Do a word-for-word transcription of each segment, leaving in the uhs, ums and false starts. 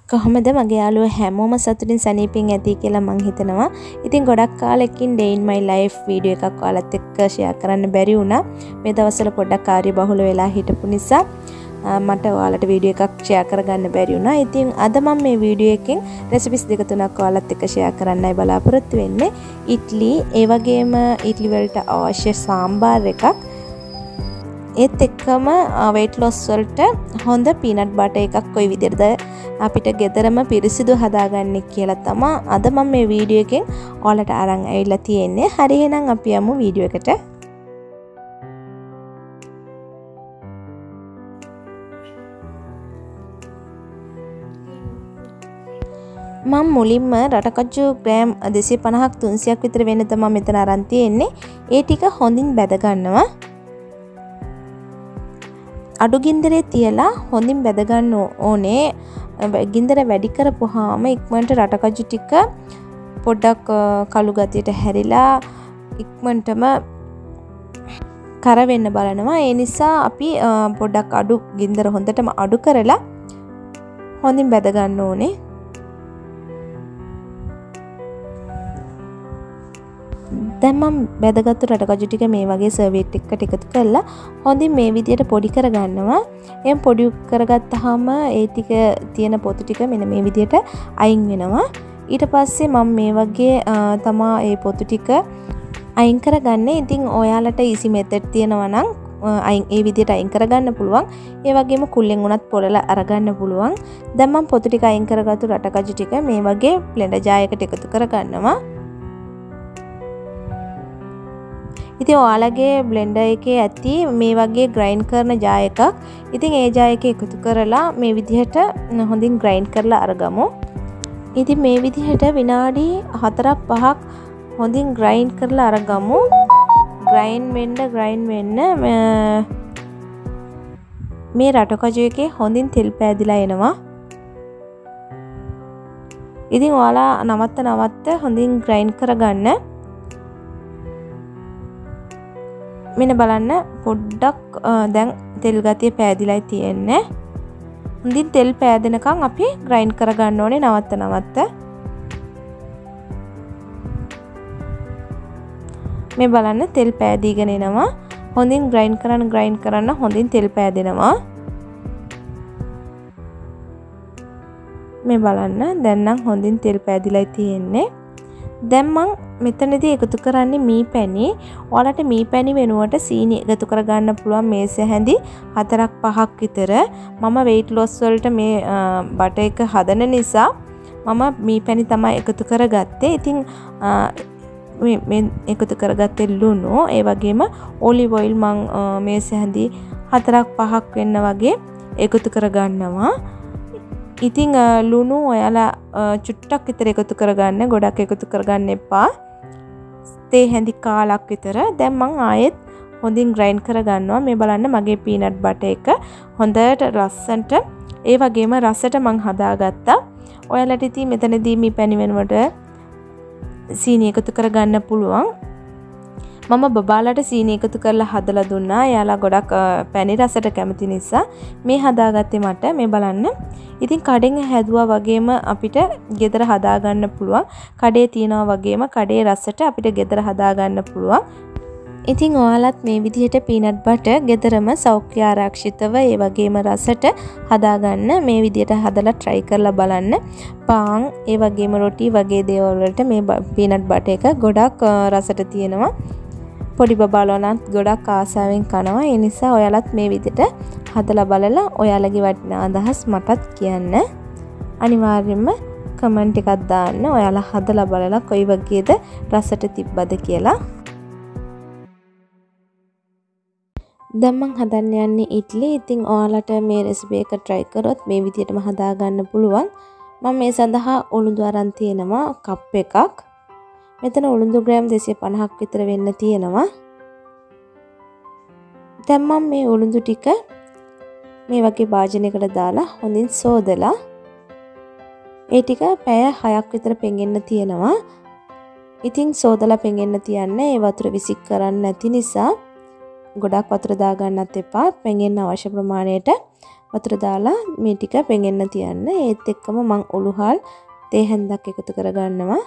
කොහොමද මගේ යාළුවෝ හැමෝම සතුටින් සනීපෙන් ඇති කියලා මං හිතනවා. ඉතින් ගොඩක් කාලෙකින් day in my life video එකක් ඔයාලත් එක්ක ෂෙයා කරන්න බැරි වුණා. මේ දවස්වල පොඩ්ඩක් කාර්යබහුල වෙලා හිටපු නිසා මට ඔයාලට වීඩියෝ එකක් ෂෙයා කරගන්න බැරි වුණා. ඉතින් අද මම මේ වීඩියෝ එකෙන් රෙසිපිස් දෙක තුනක් ඔයාලත් එක්ක ෂෙයා කරන්නයි බලාපොරොත්තු වෙන්නේ. ඉඩ්ලි, ඒ වගේම ඉඩ්ලි වලට අවශ්‍ය සාම්බාර් එකක්. ඒත් එක්කම weight loss වලට හොඳ peanut butter එකක් කොයි විදිහටද අපිට ගෙදරම පිරිසිදු හදාගන්නේ කියලා තමයි අද මම මේ වීඩියෝ එකෙන් ඔයාලට අරන් ඇවිල්ලා තියෙන්නේ. හරි එහෙනම් අපි යමු වීඩියෝ එකට. මම මුලින්ම රටකජු ග්‍රෑම් දෙසිය පනහක් තුන්සියක් විතර වෙන තමයි මෙතන අරන් තියෙන්නේ. ඒ ටික හොඳින් බැද ගන්නවා. අඩු ගින්දරේ තියලා හොඳින් බැද ගන්න ඕනේ. ගින්දර වැඩි කරපුවාම ඉක්මනට රටකජු ටික පොඩ්ඩක් කළු ගතියට හැරිලා ඉක්මනටම කර වෙන්න බලනවා. ඒ නිසා අපි පොඩ්ඩක් අඩු ගින්දර හොඳටම අඩු කරලා හොඳින් බැද ගන්න ඕනේ. දැන් මම බැදගත්තු රටකජු ටික මේ වගේ සර්වියට් එකකට එකතු කරලා හොඳින් මේ විදියට පොඩි කරගන්නවා. එහෙන් පොඩි කරගත්තාම ඒ ටික තියෙන පොතු ටික මෙන්න මේ විදියට අයින් වෙනවා. ඊට පස්සේ මම මේ වගේ තමා ඒ පොතු ටික අයින් කරගන්නේ. ඉතින් ඔයාලට easy method තියෙනවා නම් අයින් ඒ විදියට අයින් කරගන්න පුළුවන්. ඒ වගේම කුල්ලෙන් උනත් පොළලා අරගන්න පුළුවන්. දැන් මම පොතු ටික අයින් කරගත්තු රටකජු ටික මේ වගේ බ්ලෙන්ඩර් ජාර් එකට එකතු කරගන්නවා. ඉතින් ඔයාලගේ බ්ලෙන්ඩර් එකේ ඇති මේ වගේ ග්‍රයින්ඩ් කරන ජාර් එකක්. ඉතින් ඒ ජාර් එකේ එකතු කරලා මේ විදිහට හොඳින් ග්‍රයින්ඩ් කරලා අරගමු. ඉතින් මේ විදිහට විනාඩි හතරක් පහක් හොඳින් ග්‍රයින්ඩ් කරලා අරගමු. ග්‍රයින්ඩ් වෙන්න ග්‍රයින්ඩ් වෙන්න මේ රටකජු එකේ හොඳින් තෙල් පෑදිලා එනවා. ඉතින් ඔයාලා නවත්ත නවත්ත හොඳින් ග්‍රයින්ඩ් කරගන්න. මෙන්න බලන්න පොඩ්ඩක් දැන් තෙල් ගතිය පෑදිලායි තියෙන්නේ. හොඳින් තෙල් පෑදෙනකන් අපි ග්‍රයින්ඩ් කරගන්න ඕනේ නවත්ත නවත්ත. මේ බලන්න තෙල් පෑදීගෙන එනවා. හොඳින් ග්‍රයින්ඩ් කරන්න ග්‍රයින්ඩ් කරන්න හොඳින් තෙල් පෑදෙනවා. මේ බලන්න දැන් නම් හොඳින් තෙල් පෑදිලායි තියෙන්නේ. දැන් මම මෙතනදී එකතු කරන්නේ මී පැණි. ඔයාලට මී පැණි වෙනුවට සීනි එකතු කරගන්න පුළුවන් මේසෙ හැඳි හතරක් පහක් විතර. මම weight loss වලට මේ බටර් එක හදන නිසා මම මී පැණි තමයි එකතු කරගත්තේ. ඉතින් මේ මේ එකතු කරගත්තේ ලුණු, ඒ වගේම olive oil මම මේසෙ හැඳි හතරක් පහක් වෙන්න වගේ එකතු කරගන්නවා. ඉතින් ලුණු ඔයාලා චුට්ටක් විතර එකතු කරගන්න, ගොඩක් එකතු කරගන්න එපා. තේ හැඳි කාලක් විතර. දැන් මම ආයෙත් හොඳින් ග්‍රයින්ඩ් කරගන්නවා. මේ බලන්න මගේ peanut butter එක හොඳට ලස්සනට ඒ වගේම රසට මම හදාගත්තා. ඔයාලට ඉතින් මෙතනදී මේ පැණි වෙනුවට සීනි එකතු කරගන්න පුළුවන්. මම බබාලට සීනි එකතු කරලා හදලා දුන්නා. එයාලා ගොඩක් පැණි රසට කැමති නිසා මේ හදාගත්තේ මට. මේ බලන්න. ඉතින් කඩෙන් හැදුවා වගේම අපිට ගෙදර හදාගන්න පුළුවන්. කඩේ තියනවා වගේම කඩේ රසට අපිට ගෙදර හදාගන්න පුළුවන්. ඉතින් ඔයාලත් මේ විදිහට peanut butter ගෙදරම සෞඛ්‍ය ආරක්ෂිතව ඒ වගේම රසට හදාගන්න මේ විදිහට හදලා try කරලා බලන්න. පාන් ඒ වගේම රොටි වගේ දේවල් වලට මේ peanut butter එක ගොඩක් රසට තියෙනවා. පොඩි බබාලා නම් ගොඩක් ආසාවෙන් කනවා. ඒ නිසා ඔයාලත් මේ විදිහට හදලා බලලා ඔයාලගේ වටිනා අදහස් මටත් කියන්න. අනිවාර්යයෙන්ම කමෙන්ට් එකක් දාන්න. ඔයාලා හදලා බලලා කොයි වගේද රසට තිබ්බද කියලා. දැන් මම හදන්න යන්නේ ඉඩ්ලි. ඉතින් ඔයාලට මේ රෙසිපි එක try කරොත් මේ විදිහටම හදා ගන්න පුළුවන්. මම මේ සඳහා උළුඳු අරන් තියෙනවා කප් එකක්. මෙතන උළුඳු ග්‍රෑම් දෙසිය පනහක් විතර වෙන්න තියෙනවා. දැන් මම මේ උළුඳු ටික මේ වගේ භාජනයකට දාලා හොඳින් සෝදලා ඒ ටික පැය හයක් විතර පෙඟෙන්න තියෙනවා. ඉතින් සෝදලා පෙඟෙන්න තියන්නේ ඒ වතුර විසික් කරන්න නැති නිසා ගොඩක් වතුර දා ගන්නත් එපා. පෙඟෙන්න අවශ්‍ය ප්‍රමාණයට වතුර දාලා මේ ටික පෙඟෙන්න තියන්න. ඒත් එක්කම මම උළුහල් තේ හැන්දක් එකතු කරගන්නවා.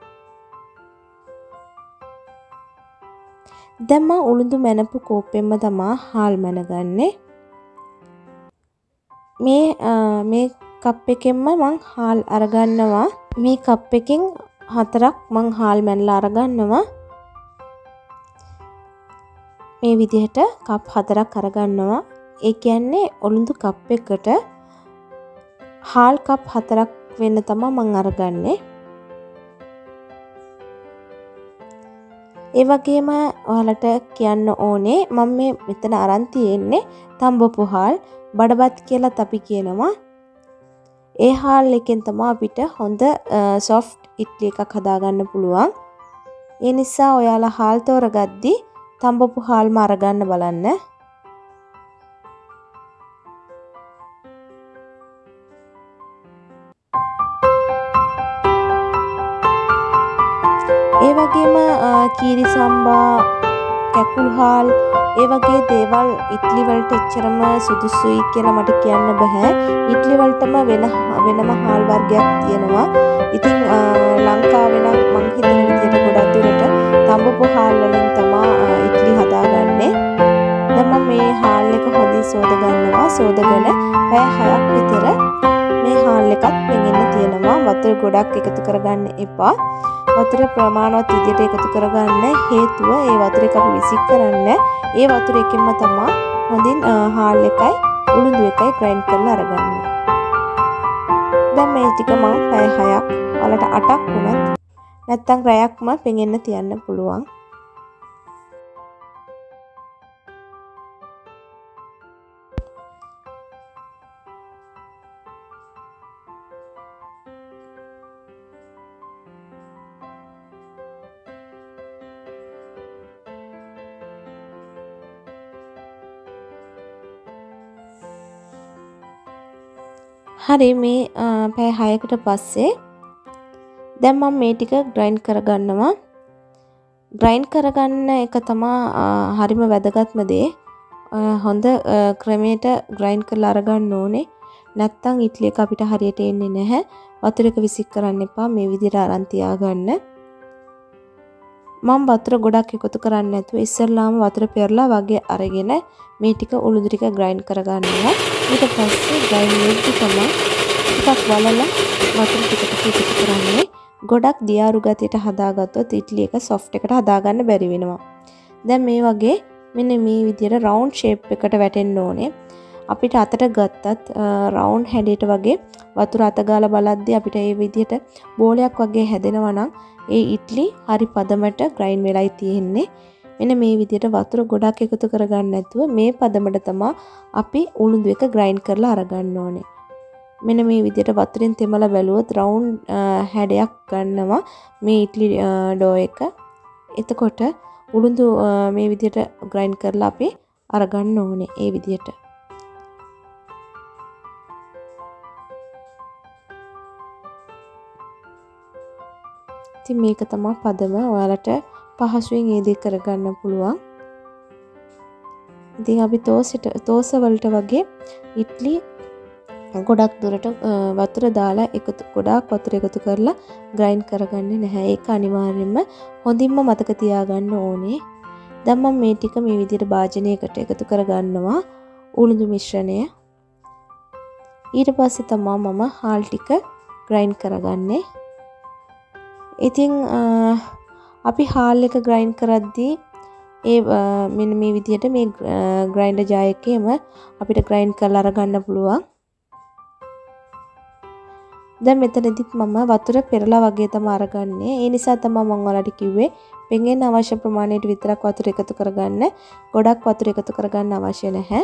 දැන් මම උළුඳු මැනපු කෝප්පෙන්ම තමයි හාල් මැනගන්නේ. මේ මේ කප් එකෙන්ම මම හාල් අරගන්නවා. මේ කප් එකෙන් හතරක් මම හාල් මැනලා අරගන්නවා. මේ විදිහට කප් හතරක් අරගන්නවා. ඒ කියන්නේ උළුඳු කප් එකකට හාල් කප් හතරක් වෙන්න තමයි මම අරගන්නේ. ඒ වගේම ඔයාලට කියන්න ඕනේ මම මේ මෙතන අරන් තියෙන්නේ තඹපු හාල් බඩබත් කියලා අපි කියනවා. ඒ හාල් එකෙන් තමයි අපිට හොඳ සොෆ්ට් ඉඩ්ලි එකක් හදාගන්න පුළුවන්. ඒ නිසා ඔයාලා හාල් තෝරගද්දී තඹපු හාල්ම අරගන්න බලන්න. ඒ වගේම කීරි සම්බා කැකුළු හාල් ඒ වගේ දේවල් ඉඩ්ලි වලට එච්චරම සුදුසුයි කියලා මට කියන්න බෑ. ඉඩ්ලි වලටම වෙන වෙනම හාල් වර්ගයක් තියෙනවා. ඉතින් ලංකාවේ නම් මං හිතන විදිහට ගොඩක් දුරට තඹපු හාල් වලින් තමයි ඉඩ්ලි හදාගන්නේ. දැන් මම මේ හාල් එක හොඳින් සෝද ගන්නවා. සෝදගෙන පැය හයක් විතර මේ හාල් එකත් පෙඟෙන්න තියෙනවා. වතුර ගොඩක් එකතු කරගන්න එපා. වතුර ප්‍රමාණවත් විදිහට එකතු කරගන්න හේතුව ඒ වතුර එක අපි විසික් කරන්න ඒ වතුර එකෙන්ම තමයි හොඳින් හාල් එකයි උළුඳු එකයි ග්‍රයින්ඩ් කරලා අරගන්න. දැන් මේ ටික මම පැය හයක් වලට අටක් වුණත් නැත්තම් රැයක්ම පෙඟෙන්න තියන්න පුළුවන්. හරි මේ පැය හයකට පස්සේ දැන් මම මේ ටික ග්‍රයින්ඩ් කරගන්නවා. ග්‍රයින්ඩ් කරගන්න එක තමයි හරිම වැදගත්ම දේ. හොඳ ක්‍රමයට ග්‍රයින්ඩ් කරලා අරගන්න ඕනේ. නැත්තම් ඉඩ්ලි එක අපිට හරියට එන්නේ නැහැ. වතුර එක විසික් කරන්න එපා. මේ විදිහට අරන් තියාගන්න. මම වතුර ගොඩක් එකතු කරන්නේ නැතුව ඉස්සෙල්ලාම වතුර පෙරලා වගේ අරගෙන මේ ටික උළුඳු ටික ග්‍රයින්ඩ් කරගන්නවා. ඊට පස්සේ ග්‍රයින්ඩ් වෙද්දි තමයි ටිකක් වලලා වතුර ටික ටික එකතු කරන්නේ. ගොඩක් දියාරු ගතියට හදාගත්තොත් ඉඩ්ලි එක සොෆ්ට් එකට හදාගන්න බැරි වෙනවා. දැන් මේ වගේ මෙන්න මේ විදිහට රවුන්ඩ් ෂේප් එකට වැටෙන්න ඕනේ. අපිට අතට ගත්තත් රවුන්ඩ් හැඩයට වගේ වතුර අත ගාලා බලද්දී අපිට මේ විදිහට බෝලයක් වගේ හැදෙනවා නම් ඒ ඉඩ්ලි හරි පදමට ග්‍රයින්ඩ් වෙලයි තියෙන්නේ. මෙන්න මේ විදිහට වතුර ගොඩක් එකතු කරගන්න නැතුව මේ පදමට තමයි අපි උළුඳු එක ග්‍රයින්ඩ් කරලා අරගන්න ඕනේ. මෙන්න මේ විදිහට වතුරෙන් තෙමලා බැලුවොත් රවුන්ඩ් හැඩයක් ගන්නවා මේ ඉඩ්ලි ඩෝ එක. එතකොට උළුඳු මේ විදිහට ග්‍රයින්ඩ් කරලා අපි අරගන්න ඕනේ ඒ විදිහට. ඉතින් මේක තමයි පදම. ඔයාලට පහසුවෙන් ඒ දේ කරගන්න පුළුවන්. ඉතින් අපි තෝසෙට තෝස වලට වගේ ඉඩ්ලි ගොඩක් දුරට වතුර දාලා එකතු ගොඩාක් වතුර එකතු කරලා ග්‍රයින්ඩ් කරගන්නේ නැහැ. ඒක අනිවාර්යයෙන්ම හොඳින්ම මතක තියාගන්න ඕනේ. දැන් මම මේ ටික මේ විදිහට භාජනයකට එකතු කරගන්නවා උළුඳු මිශ්‍රණය. ඊට පස්සේ තමයි මම හාල් ටික ග්‍රයින්ඩ් කරගන්නේ. ඉතින් අපි හාල් එක ග්‍රයින්ඩ් කරද්දී ඒ මෙන්න මේ විදිහට මේ ග්‍රයින්ඩර් ජාර් එකේම අපිට ග්‍රයින්ඩ් කරලා අරගන්න පුළුවන්. දැන් මෙතනදිත් මම වතුර පෙරලා වගේ තමයි අරගන්නේ. ඒ නිසා තමයි මම ඔයාලට කිව්වේ පෙඟෙන්න අවශ්‍ය ප්‍රමාණයට විතරක් වතුර එකතු කරගන්න. ගොඩක් වතුර එකතු කරගන්න අවශ්‍ය නැහැ.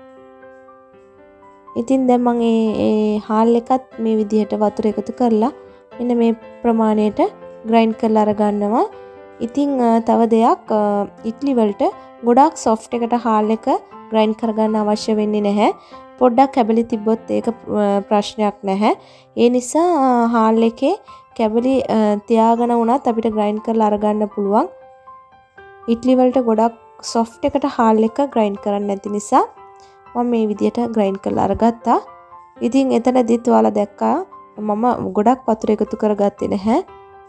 ඉතින් දැන් මම මේ හාල් එකත් මේ විදිහට වතුර එකතු කරලා මෙන්න මේ ප්‍රමාණයට ග්‍රයින්ඩ් කරලා අරගන්නවා. ඉතින් තව දෙයක් ඉඩ්ලි වලට ගොඩක් සොෆ්ට් එකට හාල් එක ග්‍රයින්ඩ් කරගන්න අවශ්‍ය වෙන්නේ නැහැ. පොඩ්ඩක් කැබලි තිබ්බොත් ඒක ප්‍රශ්නයක් නැහැ. ඒ නිසා හාල් එකේ කැබලි තියාගෙන වුණත් අපිට ග්‍රයින්ඩ් කරලා අරගන්න පුළුවන්. ඉඩ්ලි වලට ගොඩක් සොෆ්ට් එකට හාල් එක ග්‍රයින්ඩ් කරන්න නැති නිසා මම මේ විදිහට ග්‍රයින්ඩ් කරලා අරගත්තා. ඉතින් එතනදිත් ඔයාලා දැක්කා මම ගොඩක් වතුර එකතු කරගත්තේ නැහැ.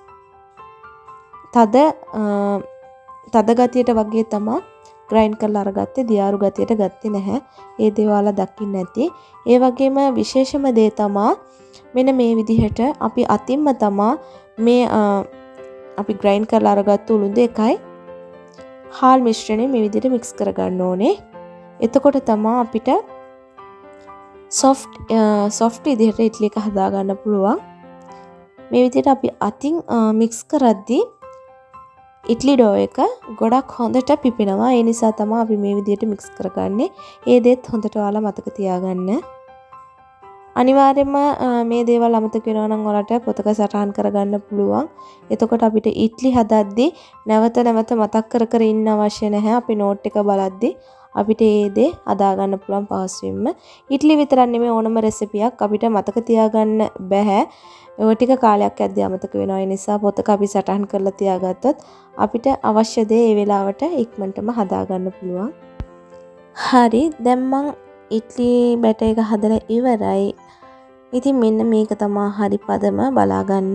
තද තද ගතියට වගේ තමයි ග්‍රයින්ඩ් කරලා අරගත්තේ. දියාරු ගතියට ගත්තේ නැහැ. ඒ දේ ඔයාලා දකින්න ඇති. ඒ වගේම විශේෂම දේ තමයි මෙන්න මේ විදිහට අපි අතින්ම තමයි මේ අපි ග්‍රයින්ඩ් කරලා අරගත්තු උළුඳ එකයි හාල් මිශ්‍රණය මේ විදිහට මික්ස් කරගන්න ඕනේ. එතකොට තමයි අපිට soft soft විදිහට ඉඩ්ලි එක හදා ගන්න පුළුවන්. මේ විදිහට අපි අතින් මික්ස් කරද්දී ඉඩ්ලි ඩෝ එක ගොඩක් හොඳට පිපෙනවා. ඒ නිසා තමයි අපි මේ විදිහට මික්ස් කරගන්නේ. ඒ දේත් හොඳට ඔයාලා මතක තියාගන්න. අනිවාර්යයෙන්ම මේ දේවල් අමතක වෙනවා නම් ඔයාලට පොතක සටහන් කරගන්න පුළුවන්. එතකොට අපිට ඉඩ්ලි හදද්දී නැවත නැවත මතක් කර කර ඉන්න අවශ්‍ය නැහැ. අපි නෝට් එක බලද්දී අපිට ඒ දේ හදා ගන්න පුළුවන් පහසුවෙන්ම. ඉඩ්ලි විතරක් නෙමෙයි ඕනම රෙසිපියක් අපිට මතක තියාගන්න බෑ. ඔය ටික කාලයක් යද්දී අමතක වෙනවා. ඒ නිසා පොතක අපි සටහන් කරලා තියාගත්තොත් අපිට අවශ්‍ය දේ ඒ වෙලාවට ඉක්මනටම හදා ගන්න පුළුවන්. හරි, දැන් මං ඉඩ්ලි බැටර් එක හදලා ඉවරයි. ඉතින් මෙන්න මේක තමයි හරි පදම බලා ගන්න.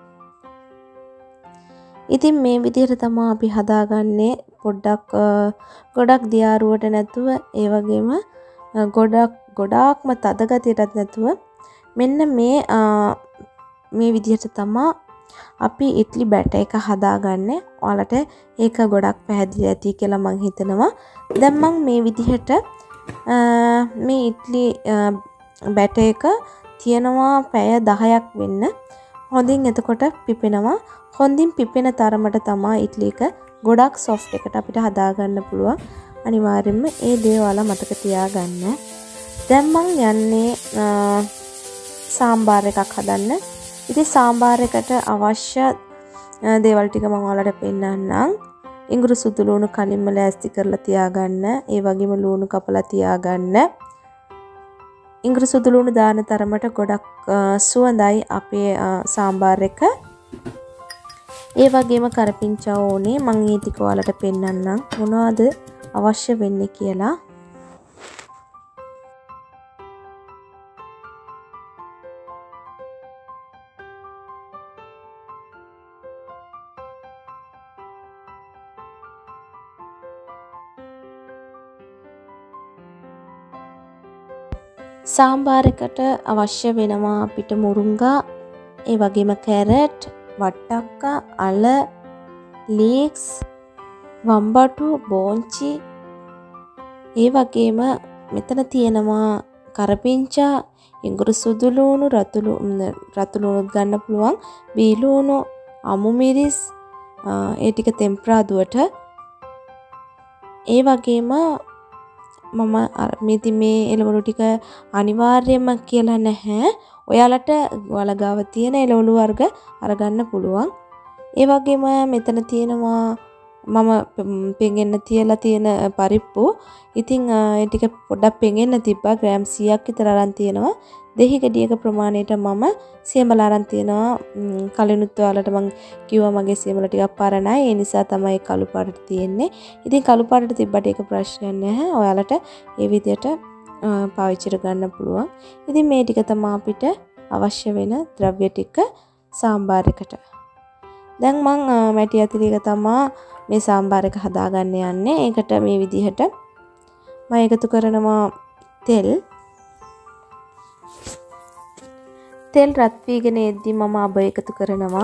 ඉතින් මේ විදිහට තමයි අපි හදාගන්නේ. පොඩ්ඩක් ගොඩක් දියාරුවට නැතුව ඒ වගේම ගොඩක් ගොඩාක්ම තද ගතියටත් නැතුව මෙන්න මේ මේ විදිහට තමයි අපි ඉඩ්ලි බැටර් එක හදාගන්නේ. ඔයාලට ඒක ගොඩක් පැහැදිලි ඇති කියලා මම හිතනවා. දැන් මම මේ විදිහට මේ ඉඩ්ලි බැටර් එක තියනවා පැය දහයක් වෙන්න. හොඳින් එතකොට පිපෙනවා. හොඳින් පිපෙන තරමට තමයි ඉඩ්ලි එක ගොඩක් soft එකට අපිට හදා ගන්න පුළුවන්. අනිවාර්යයෙන්ම ඒ දේ ඔයාලා මතක තියාගන්න. දැන් මම යන්නේ සාම්බාර එකක් හදන්න. ඉතින් සාම්බාර එකට අවශ්‍ය දේවල් ටික මම ඔයාලට පෙන්නන්නම්. ඉඟුරු සුදු ලුණු කලින්ම ලෑස්ති කරලා තියාගන්න. ඒ වගේම ලුණු කපලා තියාගන්න. ඉඟුරු සුදු ලුණු දාන තරමට ගොඩක් සුවඳයි අපේ සාම්බාර එක. ඒ වගේම කරපිංචා ඕනේ. මම ඒ ටික ඔයාලට පෙන්නන්නම් මොනවද අවශ්‍ය වෙන්නේ කියලා. සාම්බාර එකට අවශ්‍ය වෙනවා අපිට මුරුංගා, ඒ වගේම කැරට්, වට්ටක්කා, අල, ලීක්ස්, වම්බටු, බෝංචි, ඒ වගේම මෙතන තියෙනවා කරපිංචා, ඉඟුරු සුදු ලුණු, රතු රතු ලුණුත් ගන්න පුළුවන්, බීලුණු, අමු මිරිස්, ඒ ටික තෙම්පරා දුවට. ඒ වගේම මම මේ මේ එළවලු ටික අනිවාර්යයෙන්ම කියලා නැහැ. ඔයාලට ඔයාලා ගාව තියෙන එළවලු වර්ග අරගන්න පුළුවන්. ඒ වගේම මෙතන තියෙනවා මම පෙඟෙන්න තියලා තියෙන පරිප්පු. ඉතින් ඒ ටික පොඩ්ඩක් පෙඟෙන්න තිබ්බා. ග්‍රෑම් සීයක් විතර අරන් තියෙනවා. දෙහි ගෙඩියක ප්‍රමාණයට මම සියඹලා අරන් තියෙනවා. කලිනුත් ඔයාලට මම කිව්වා මගේ සියඹලා ටිකක් පරණයි. ඒ නිසා තමයි කළු පාටට තියෙන්නේ. ඉතින් කළු පාටට තිබ්බට ඒක ප්‍රශ්නයක් නැහැ. ඔයාලට ඒ විදිහට පාවිච්චි කරගන්න පුළුවන්. ඉතින් මේ ටික තමයි අපිට අවශ්‍ය වෙන ද්‍රව්‍ය ටික සාම්බාර එකට. දැන් මම මැටි ඇතිලි එක තමයි මේ සාම්බාර එක හදාගන්න යන්නේ. ඒකට මේ විදිහට මම එකතු කරනවා තෙල්. තෙල් රත් වීගෙන එද්දි මම අබ එකතු කරනවා.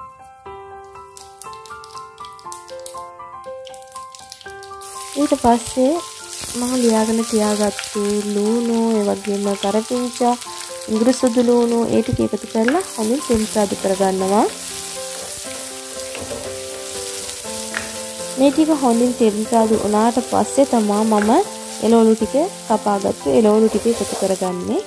ඊට පස්සේ මම ලියාගෙන තියාගත්තු ලුණු, ඒ වගේම කරපිංචා, ඉඟුරු සුදු ලුණු ඒ ටික එකතු කරලා හොඳින් තෙම්පරාදු කරගන්නවා. මේ ටික හොඳින් තෙම්පරාදු වුණාට පස්සේ තමයි මම එළවලු ටික කපාගත්තු එළවලු ටික එකතු කරගන්නේ.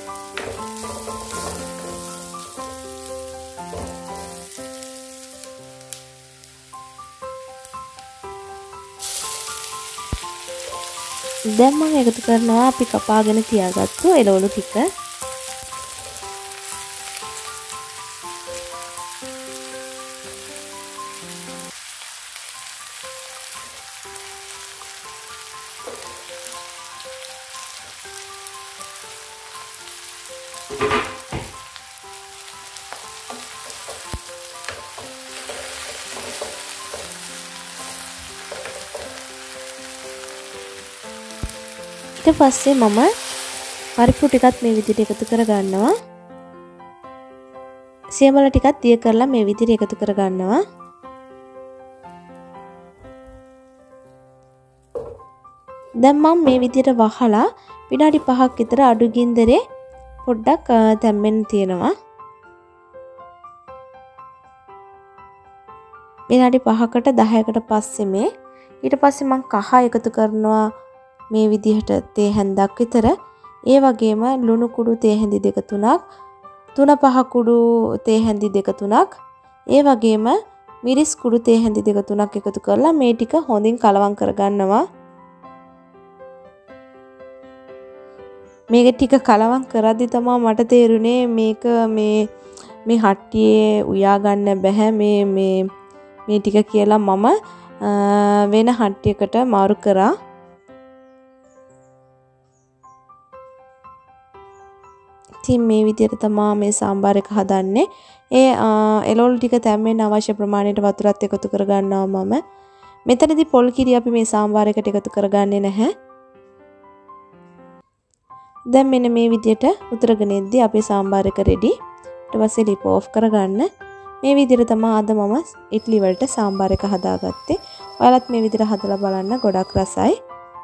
දැන් මම එකතු කරනවා අපි කපාගෙන තියාගත්තු එළවලු ටික. ඊට පස්සේ මම පරිප්පු ටිකත් මේ විදිහට එකතු කර ගන්නවා. සියමල ටිකක් දිය කරලා මේ විදිහට එකතු කර ගන්නවා. දැන් මම මේ විදිහට වහලා විනාඩි පහක් විතර අඩු ගින්දරේ පොඩ්ඩක් තැම්බෙන්න තියනවා. විනාඩි පහකට දහයකට පස්සේ මේ ඊට පස්සේ මම කහ එකතු කරනවා මේ විදිහට තේ හැන්දක් විතර. ඒ වගේම ලුණු කුඩු තේ හැඳි දෙක තුනක්, තුන පහ කුඩු තේ හැඳි දෙක තුනක්, ඒ වගේම මිරිස් කුඩු තේ හැඳි දෙක තුනක් එකතු කරලා මේ ටික හොඳින් කලවම් කරගන්නවා. මේක ටික කලවම් කරද්දි තමයි මට තේරුනේ මේක මේ මේ හට්ටියේ උයා ගන්න බෑ මේ මේ මේ ටික කියලා මම වෙන හට්ටියකට මාරු කරා. ඉතින් මේ විදිහට තමයි මේ සාම්බාර එක හදන්නේ. ඒ එළවලු ටික තැම්බෙන්න අවශ්‍ය ප්‍රමාණයට වතුරත් එකතු කර ගන්නවා මම. මෙතනදී පොල් කිරි අපි මේ සාම්බාර එකට එකතු කරගන්නේ නැහැ. දැන් මෙන්න මේ විදිහට උතුරගෙන ඉද්දි අපේ සාම්බාර එක රෙඩි. ඊට පස්සේ ලිප ඔෆ් කරගන්න. මේ විදිහට තමයි අද මම ඉඩ්ලි වලට සාම්බාර එක හදාගත්තේ. ඔයාලත් මේ විදිහට හදලා බලන්න, ගොඩක් රසයි.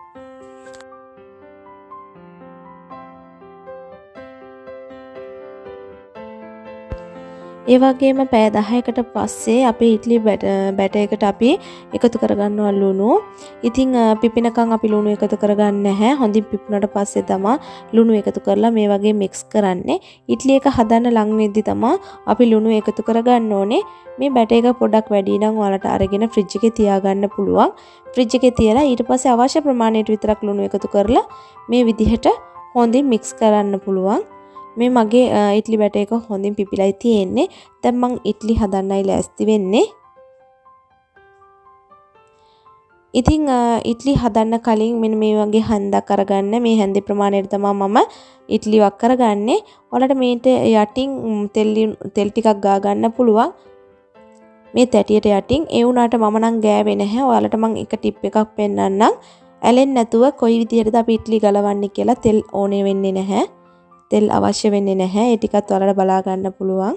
ඒ වගේම පැය දහයකට පස්සේ අපේ ඉඩ්ලි බැටර් එකට අපි එකතු කරගන්නවා ලුණු. ඉතින් පිපිනකන් අපි ලුණු එකතු කරගන්නේ නැහැ. හොඳින් පිපුණාට පස්සේ තමයි ලුණු එකතු කරලා මේ වගේ මික්ස් කරන්නේ. ඉඩ්ලි එක හදන්න ලඟ වෙද්දි තමයි අපි ලුණු එකතු කරගන්න ඕනේ. මේ බැටර් එක පොඩ්ඩක් වැඩි නම් ඔයාලට අරගෙන ෆ්‍රිජ් එකේ තියාගන්න පුළුවන්. ෆ්‍රිජ් එකේ තියලා ඊට පස්සේ අවශ්‍ය ප්‍රමාණයට විතරක් ලුණු එකතු කරලා මේ විදිහට හොඳින් මික්ස් කරන්න පුළුවන්. මේ මගේ ඉඩ්ලි බැටර් එක හොඳින් පිපිලායි තියෙන්නේ. දැන් මම ඉඩ්ලි හදන්නයි ලෑස්ති වෙන්නේ. ඉතින් ඉඩ්ලි හදන්න කලින් මෙන්න මේ වගේ හඳක් අරගන්න. මේ හැන්දේ ප්‍රමාණයට තමයි මම ඉඩ්ලි වක් කරගන්නේ. ඔයාලට මේට යටින් තෙල් තෙල් ටිකක් ගා ගන්න පුළුවන්. මේ තැටියට යටින්. ඒ වුණාට මම නම් ගෑවේ නැහැ. ඔයාලට මම එක ටිප් එකක් පෙන්නන්නම්. ඇලෙන්නේ නැතුව කොයි විදිහටද අපි ඉඩ්ලි ගලවන්නේ කියලා තෙල් ඕනේ වෙන්නේ නැහැ. තෙල් අවශ්‍ය වෙන්නේ නැහැ. ඒ ටිකත් ඔයාලට බලා ගන්න පුළුවන්.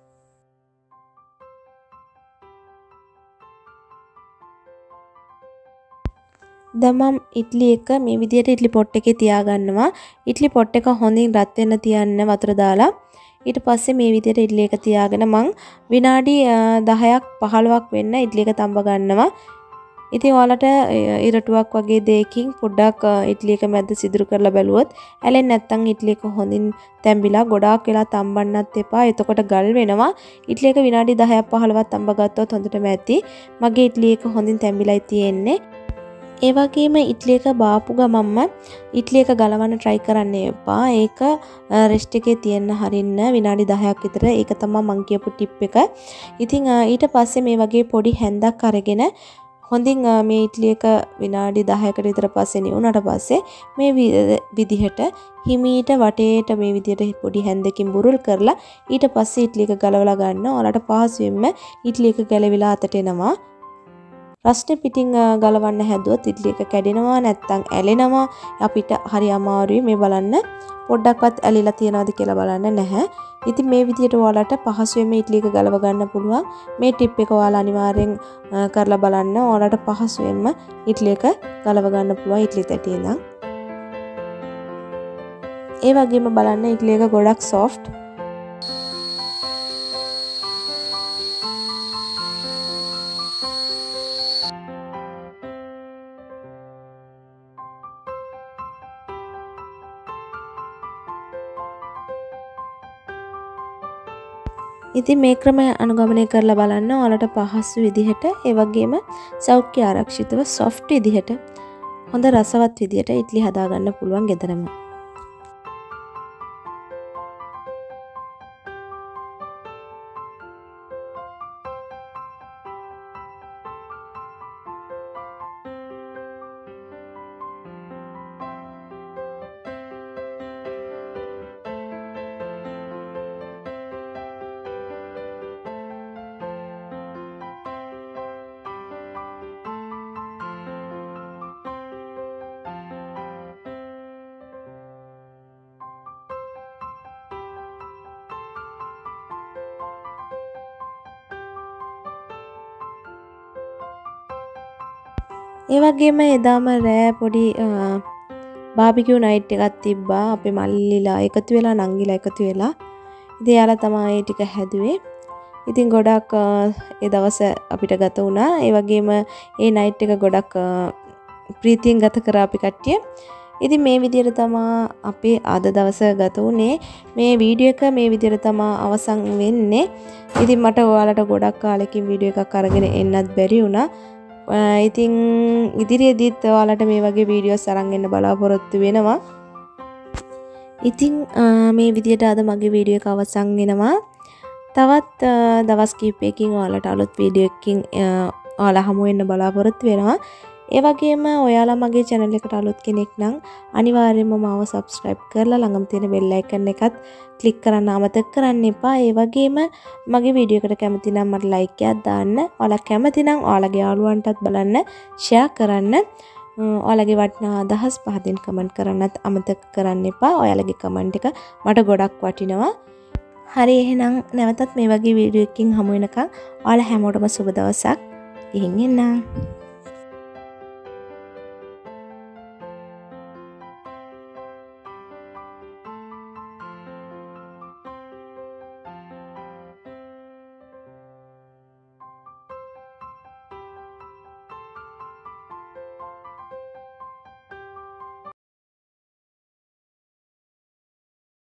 දැන් මම ඉඩ්ලි එක මේ විදිහට ඉඩ්ලි පොට් එකේ තියාගන්නවා. ඉඩ්ලි පොට් එක හොඳින් රත් වෙන්න තියන්න වතුර දාලා. ඊට පස්සේ මේ විදිහට ඉඩ්ලි එක තියාගෙන මං විනාඩි දහයක් පහළොවක් වෙන්න ඉඩ්ලි එක තඹ ගන්නවා. ඉතින් ඔයාලට ඉරටුවක් වගේ දෙයකින් පොඩ්ඩක් ඉඩ්ලි එක මැද සිදුරු කරලා බැලුවොත් ඇලෙන්නේ නැත්නම් ඉඩ්ලි එක හොඳින් තැඹිලා ගොඩාක් වෙලා තම්බන්නත් එපා. එතකොට ගල් වෙනවා. ඉඩ්ලි එක විනාඩි දහයක් පහළොවක් තඹ ගත්තොත් හොඳටම ඇති. මගේ ඉඩ්ලි එක හොඳින් තැඹිලායි තියෙන්නේ. ඒ වගේම ඉඩ්ලි එක බාපු ගමන්ම ඉඩ්ලි එක ගලවන්න try කරන්න එපා. ඒක රෙස්ට් එකේ තියන්න හරින්න විනාඩි දහයක් විතර. ඒක තමයි මම කියපු ටිප් එක. ඉතින් ඊට පස්සේ මේ වගේ පොඩි හැන්දක් අරගෙන හොඳින් මේ ඉඩ්ලි එක විනාඩි දහයකට විතර පස්සේ නිවුණාට පස්සේ මේ විදිහට හිමීට වටේට මේ විදිහට පොඩි හැන්දකින් බුරුල් කරලා ඊට පස්සේ ඉඩ්ලි එක ගලවලා ගන්න. ඔයාලට පහසුවෙන්ම ඉඩ්ලි එක ගැලවිලා අතට එනවා. රස්නේ පිටින් ගලවන්න හැදුවොත් ඉඩ්ලි එක කැඩෙනවා නැත්නම් ඇලෙනවා. අපිට හරි අමාරුයි. මේ බලන්න පොඩ්ඩක්වත් ඇලිලා තියනවද කියලා බලන්න නැහැ. ඉතින් මේ විදිහට ඔයාලට පහසුවෙන්ම ඉඩ්ලි එක ගලව ගන්න පුළුවන්. මේ ටිප් එක ඔයාලා අනිවාර්යෙන් කරලා බලන්න. ඔයාලට පහසුවෙන්ම ඉඩ්ලි එක ගලව ගන්න පුළුවන් ඉඩ්ලි තැටියෙන් නම්. ඒ වගේම බලන්න ඉඩ්ලි එක ගොඩක් soft. ඉතින් මේ ක්‍රමය අනුගමනය කරලා බලන්න ඔයාලට පහසු විදිහට ඒ වගේම සෞඛ්‍ය ආරක්ෂිතව soft විදිහට හොඳ රසවත් විදිහට ඉඩ්ලි හදා ගන්න පුළුවන් ගෙදරම. ඒ වගේම එදාම රෑ පොඩි බාබිකියු නයිට් එකක් තිබ්බා. අපේ මල්ලිලා එකතු වෙලා නංගිලා එකතු වෙලා. ඉතින් යාලා තමයි ඒ ටික හැදුවේ. ඉතින් ගොඩක් ඒ දවස අපිට ගත වුණා. ඒ වගේම ඒ නයිට් එක ගොඩක් ප්‍රීතියෙන් ගත කරා අපි කට්ටිය. ඉතින් මේ විදිහට තමයි අපේ අද දවස ගත වුණේ. මේ වීඩියෝ එක මේ විදිහට තමයි අවසන් වෙන්නේ. ඉතින් මට ඔයාලට ගොඩක් කාලෙකින් වීඩියෝ එකක් අරගෙන එන්නත් බැරි වුණා. ඉතින් ඉදිරියේදීත් ඔයාලට මේ වගේ වීඩියෝස් අරන් එන්න බලාපොරොත්තු වෙනවා. ඉතින් මේ විදිහට අද මගේ වීඩියෝ එක අවසන් වෙනවා. තවත් දවස් කිහිපයකින් ඔයාලට අලුත් වීඩියෝ එකකින් ඔයාලා හමු වෙන්න බලාපොරොත්තු වෙනවා. ඒ වගේම ඔයාලා මගේ channel එකට අලුත් කෙනෙක් නම් අනිවාර්යයෙන්ම මාව subscribe කරලා ළඟම තියෙන bell icon එකත් click කරන්න අමතක කරන්න එපා. ඒ වගේම මගේ වීඩියෝ එකට කැමති නම් මට like එකක් දාන්න. ඔයාලා කැමති නම් ඔයාලගේ යාළුවන්ටත් බලන්න share කරන්න. ඔයාලගේ වටිනා අදහස් පහදින් comment කරන්නත් අමතක කරන්න එපා. ඔයාලගේ comment එක මට ගොඩක් වටිනවා. හරි එහෙනම් නැවතත් මේ වගේ වීඩියෝ එකකින් හමු වෙනකන් ඔයාලා හැමෝටම සුබ දවසක්. ගිහින් එන්න.